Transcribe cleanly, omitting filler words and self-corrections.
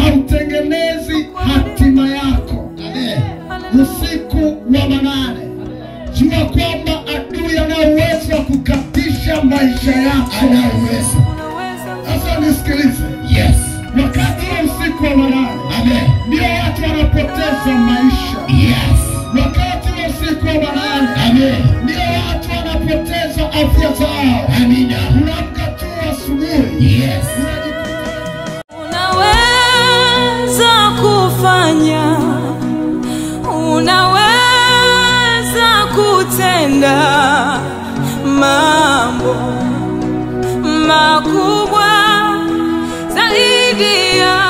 hautengenezi hatima yako. Usiku wa manane, jua kwamba adui ana uwezo wa kukatisha maisha yako. Sasa nisikilize. Yes. Wakati wa usiku wa manane, ndio watu wanapoteza maisha. Yes. Wakati wa usiku wa manane, ndio watu wanapoteza afya zao. Amina. Unaamka tu asubuhi. Yes. Unaweza kufanya, unaweza kutenda mambo makubwa zaidi ya